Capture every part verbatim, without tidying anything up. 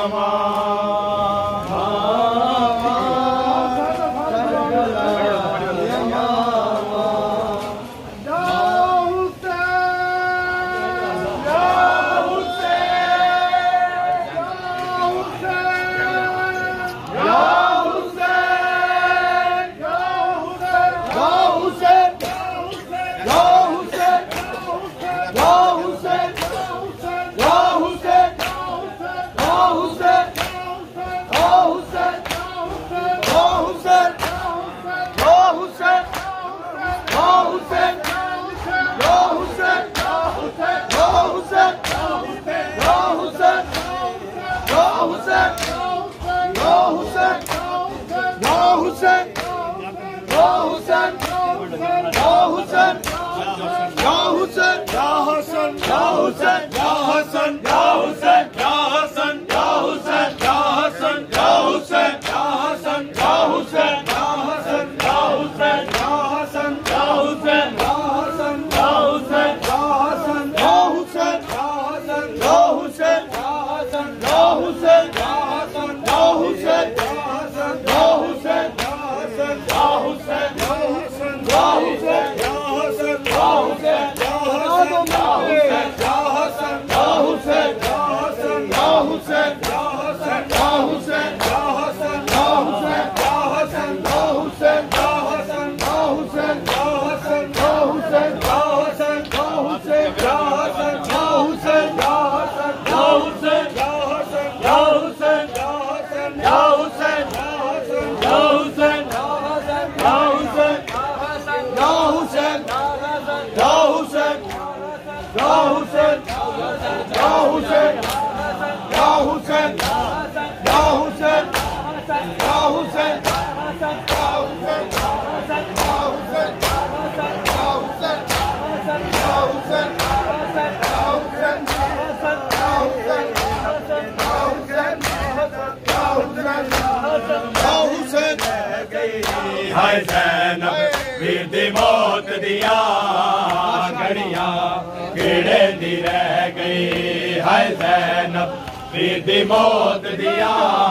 हाय ज़ैनब वीर दी मौत दिया घड़ियां केड़े दी रह गई। हाय ज़ैनब वीर दी मौत दिया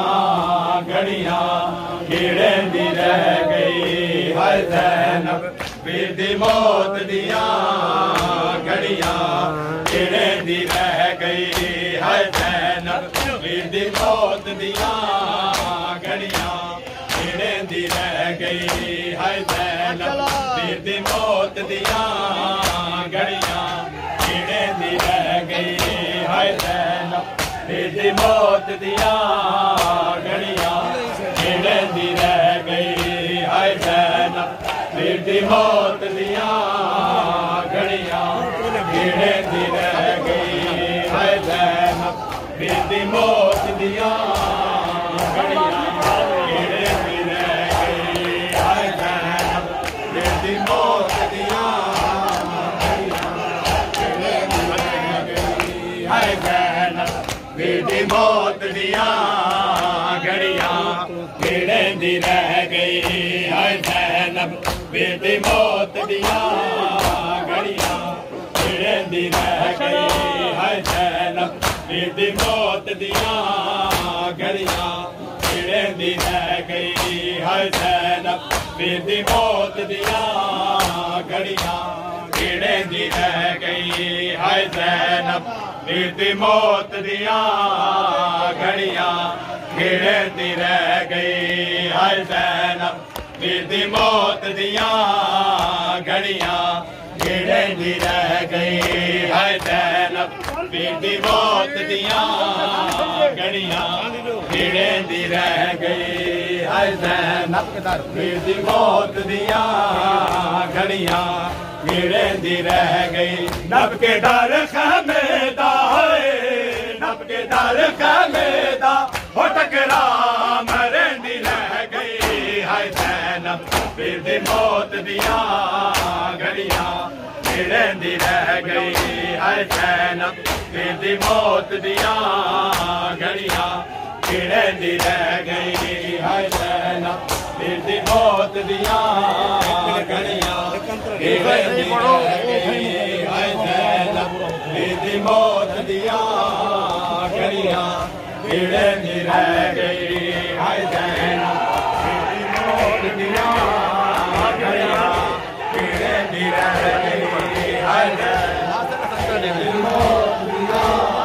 घड़ियां केड़े दी रह गई। हाय ज़ैनब वीर दी मौत दिया घड़ियां केड़े दी रह गई। हाय ज़ैनब वीर दी मौत दिया घड़ियां केड़े दी रह गई। हाय ज़ैनब वीर दी मौत दिया घड़ियां केड़े दी रह गई। हाय ज़ैनब वीर दी मौत दिया घड़ियां केड़े दी रह गई। हाय ज़ैनब वीर दी मौत दिया घड़ियां केड़े दी रह गई। हाय ज़ैनब वीर दी मौत दिया घड़ियां केड़े दी रह गई। हाय ज़ैनब वीर दी मौत दिया घड़ियां केड़े दी रह गई। हाय ज़ैनब वीर दी मौत दिया घड़ियां केड़े दी रह गई। हाय ज़ैनब वीर दी मौत दिया घड़ियां केड़े दी रह गई। हाय ज़ैनब वीर दी मौत दिया घड़ियां केड़े दी रह गई। हाय ज़ैनब वीर दी मौत दिया घड़ियां केड़े दी रह गई। हाय ज़ैनब वीर दी मौत दिया घड़ियां केड़े दी रह गई। हाय ज़ैनब वीर दी मौत दिया घड़ियां केड़े दी रह गई। हाय ज़ैनब वीर दी मौत दिया घड़ियां केड़े दी रह गई। हाय ज़ैनब वीर दी मौत दिया घड़ियां केड़े दी रह गई। नब के डर खैमेदा नब के डर खैमेदा हो टकरा मरे दी रह गई। हाय ज़ैनब वीर दी मौत दिया घड़ियां केड़े दी रह गई। हाय ज़ैनब वीर दी मौत दिया घड़ियां केड़े दी रह गई। हाय ज़ैनब वीर दी मौत दिया घड़ियां केड़े दी रह गई। हाय ज़ैनब वीर दी मौत दिया घड़ियां खिड़ेंदी रह गई हाय ज़ैनब बेटी मौत दिया घड़ियां खिड़ेंदी रह गई हाय ज़ैनब बेटी मौत दिया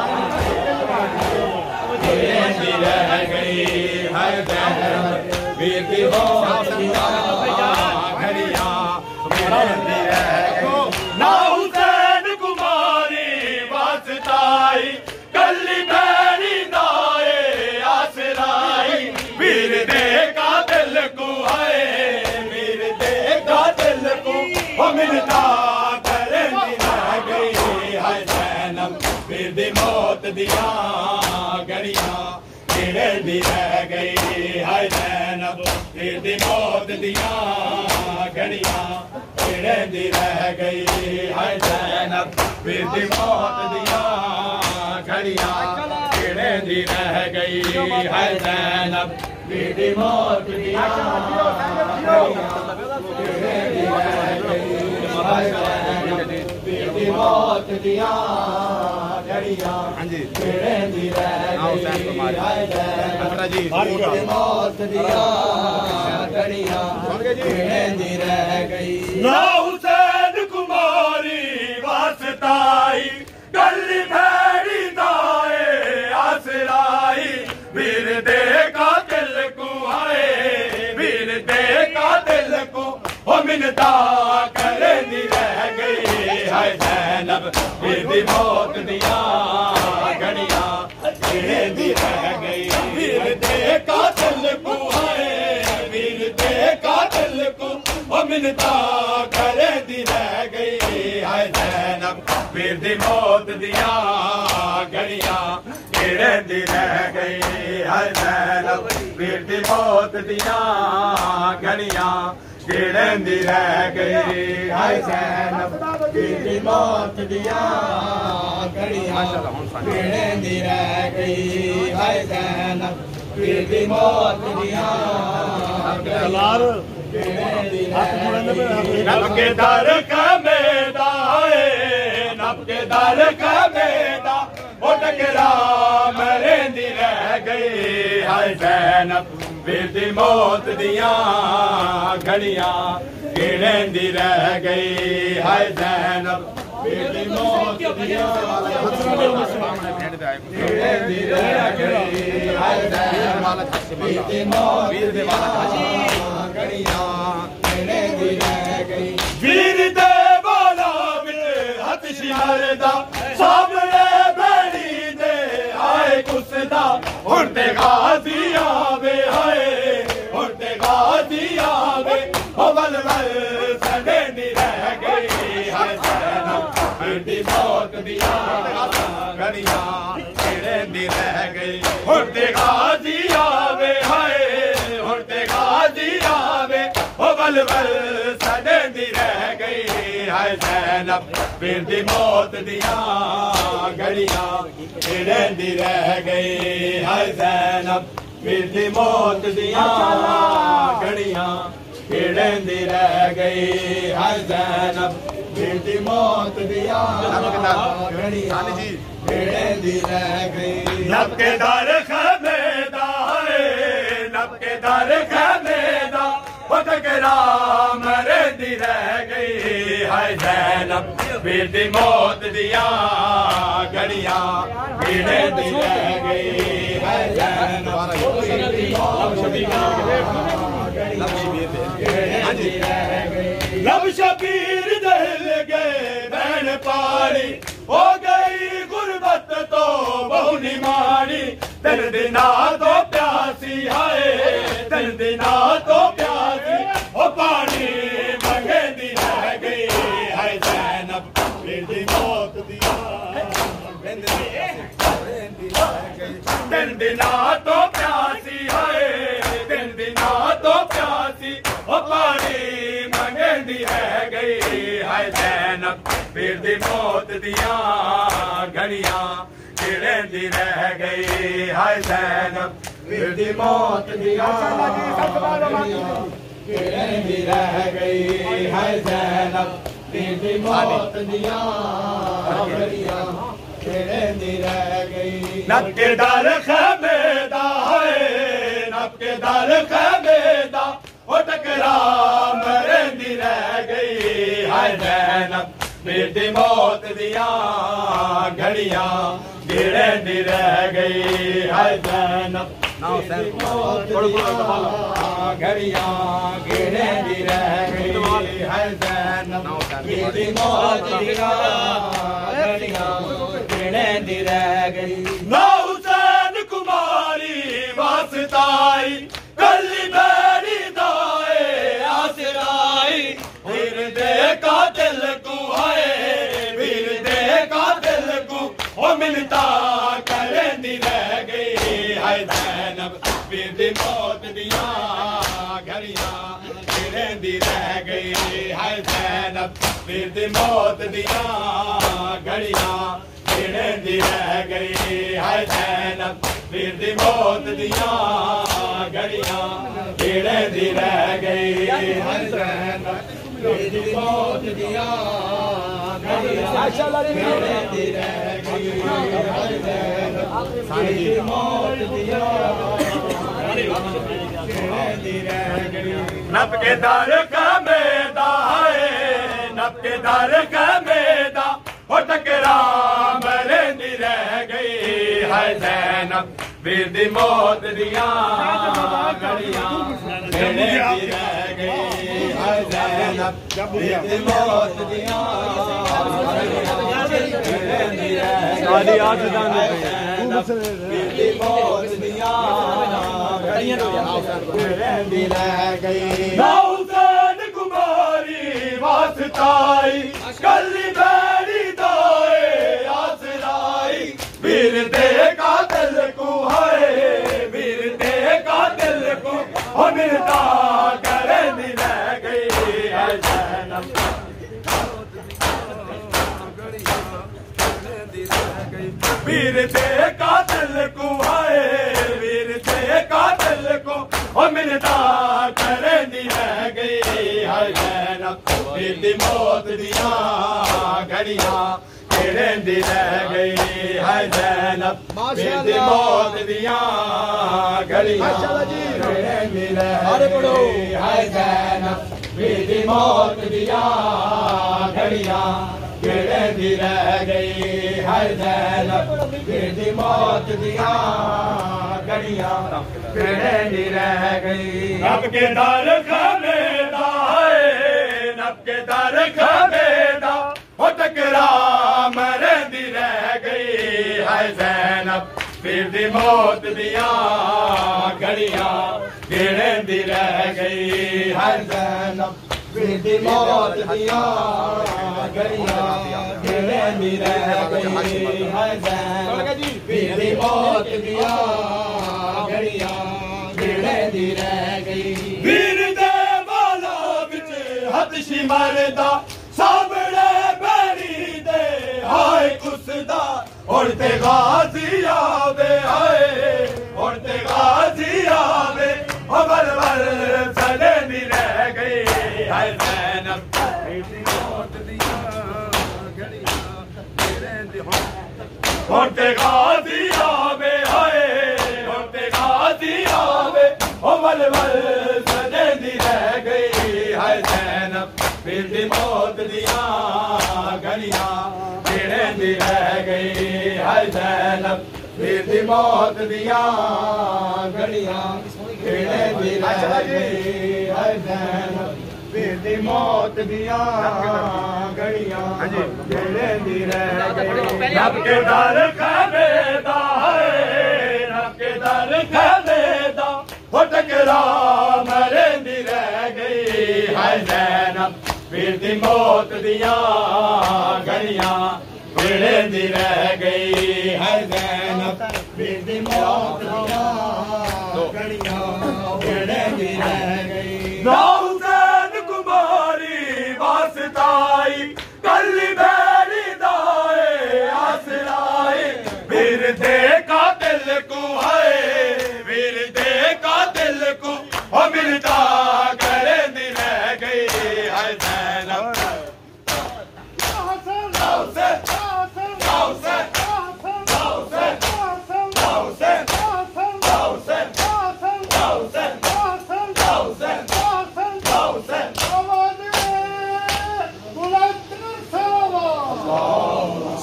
खिड़ेंदी रह गई हाय ज़ैनब बेटी मौत दिया घड़ियां खिड़ेंदी रह गई ना हुसैन कुमारी वास्ताई कल्ली भैरी दाए आसराई वीर दे का दिल को आए वीर दे का दिल को वो मिलता करेंदी रह गई हाय ज़ैनब वीर दी मौत दिया घड़ियां खिड़ेंदी रह गई हाय ज़ैनब वीर दी मौत दिया घड़ियां खिड़ेंदी रह गई हाय ज़ैनब वीर दी मौत दिया घड़ियां खिड़ेंदी रह गई हाय ज़ैनब वीर दी मौत दिया खिड़ेंदी रह गई हाय ज़ैनब वीर दी मौत दिया घड़ियां खिड़ेंदी रह गई हाय ज़ैनब वीर दी मौत दिया घड़ियां खिड़ेंदी रह गई ना हुसैन कुमारी वास्ताई कल्ली भैरी दाए आसराई वीर दे का दिल को आए वीर दे का दिल को हो मिलता करेंदी रह गई हाय ज़ैनब वीर दी मौत दिया घड़ियां खिड़ेंदी रह गई वीर दे का दिल को आए वीर दे का दिल को हो मिलता करेंदी रह गई हाय ज़ैनब वीर दी मौत दिया घड़ियां खिड़ेंदी रह गई हाय ज़ैनब वीर दी मौत दिया घड़ियां खिड़ेंदी रह गई हाय ज़ैनब वीर दी मौत दिया घड़ियां खिड़ेंदी रह गई हाय ज़ैनब वीर दी मौत दिया नब के दर का मैदान नब के दर का मैदान वो टकरा मरेंदी रह गई हाय ज़ैनब वीर दी मौत दिया घड़ियां खिड़ेंदी रह गई हाय ज़ैनब वीर दी मौत दिया खिड़ेंदी रह गई हाय ज़ैनब वीर दी मौत दिया घड़ियां खिड़ेंदी रह गई वीर दे वाला विच हथ शिमरदा सामने बैठी दे आए कुसदा हुण ते गाजी आवे हाय हुण ते गाजी आवे ओ बल बल सड़ेंदी रह गई हाय ज़ैनब वीर दी मौत दिया घड़ियां खिड़ेंदी रह गई हुण ते गाजी आवे हाय हुण ते गाजी आवे ओ बल बल सड़ेंदी रह गई हाय ज़ैनब वीर दी मौत दिया घड़ियां खिड़ेंदी रह गई हाय ज़ैनब वीर दी मौत दिया घड़ियां खिड़ेंदी रह गई हाय ज़ैनब वीर दी मौत दिया घड़ियां खिड़ेंदी रह गई नब के दर खमेदा नब के दर खमेदा वो टकरा मरेंदी रह गई हाय ज़ैनब वीर दी मौत दिया घड़ियां खिड़ेंदी रह गई हाय ज़ैनब वीर दी मौत दिया खिड़ेंदी रह गई लब शबीर दहल गए बहन पारी हो गई गुरबत तो बहु निमानी दिल दिना तो प्यासी हाय दिल दिना तो प्यासी ओ पानी मंगेंदी रह गई हाय ज़ैनब वीर दी मौत दिया दिल दिना तो प्यासी हाय दिल दिना तो प्यासी ओ पानी मंगेंदी रह गई हाय ज़ैनब वीर दी मौत दिया घड़ियां खिड़ेंदी रह गई हाय ज़ैनब वीर दी मौत दिया खिड़ेंदी रह गई हाय ज़ैनब वीर दी मौत दिया घड़ियां खिड़ेंदी रह गई नब के दर खमे राम रहंदी रह गई हाय ज़ैनब वीर दी मौत दियां घड़ियां गिरंदी रह गई हाय ज़ैनब घड़ियां गिरंदी रह गई हाय ज़ैनब वीर दी मौत दियां घड़ियां गिरंदी रह गई ना हुसैन कुमारी वास्ताई कली बैरी दाए आसराई वीर दे कातिल को आए वीर दे कातिल को ओ मिलता करंदी रह गई हाय ज़ैनब वीर दी मौत दियां घड़ियां गिरंदी रह गई हाय ज़ैनब वीर दी मौत दियां घड़ियां गिरंदी रह गई हाय ज़ैनब वीर दी मौत दियां घड़ियां गिरंदी रह गई हाय ज़ैनब वीर दी मौत दियां घड़ियां गिरंदी रह गई हाय ज़ैनब वीर दी मौत दियां गिरंदी रह गई नब के दर का मैदा है नब के दर का मैदा हो टकरा मरंदी रह गई हाय ज़ैनब वीर दी मौत दियां घड़ियां गिरंदी रह गई हाय ज़ैनब वीर दी मौत दियां गिरंदी रह गई वीर दी मौत दियां गिरंदी रह गई ना हुसैन कुमारी वास्ताई कली बैरी दाए आसराई वीर दे कातिल को है वीर दे कातिल को हो मिलता करंदी रह गई हाय ज़ैनब वीर दे कातिल को है वीर दे कातिल को हो मिलता करंदी रह गई हाय ज़ैनब वीर दी मौत दियां घड़ियां गिरंदी रह गई हाय ज़ैनब वीर दी मौत दियां घड़ियां गिरंदी रह गई हाय ज़ैनब वीर दी मौत दियां घड़ियां गिरंदी रह गई हाय ज़ैनब वीर दी मौत दियां घड़ियां गिरंदी रह गई नब के दर खमेदा है नब के दर खमेदा हो टकरा मरंदी रह गई हाय ज़ैनब वीर दी मौत दियां घड़ियां गिरंदी रह गई हाय ज़ैनब वीर दी मौत दियां घड़ियां गिरंदी रह गई हाय ज़ैनब वीर दी मौत दियां घड़ियां गिरंदी रह गई वीर दे बाला विच हथशी मरदा सामने बैरी दे हाय कुसदा उड़ते गाजी आवे हाय उड़ते गाजी आवे ओ बलबल सड़ंदी रह गई हाय ज़ैनब उड़ते गाजी आवे हाय उड़ते गाजी आवे ओ बलबल सड़ंदी रह गई हाय ज़ैनब वीर दी मौत दियां घड़ियां गिरंदी रह गई हाय ज़ैनब वीर दी मौत दियां घड़ियां गिरंदी रह गई हाय ज़ैनब वीर दी मौत दियां घड़ियां गिरंदी रह गई नब के दर खमेदा है नब के दर खमेदा हो टकरा मरंदी रह गई हाय ज़ैनब वीर दी मौत दियां घड़ियां गिरंदी रह गई हाय ज़ैनब वीर दी मौत दियां घड़ियां गिरंदी रह गई ना हुसैन कुमारी वास्ताई कली बैरी दाए आसराई वीर दे कातिल को है वीर दे कातिल को हो मिलता करंदी रह गई हाय ज़ैनब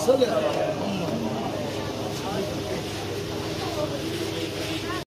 सल्लल्लाहु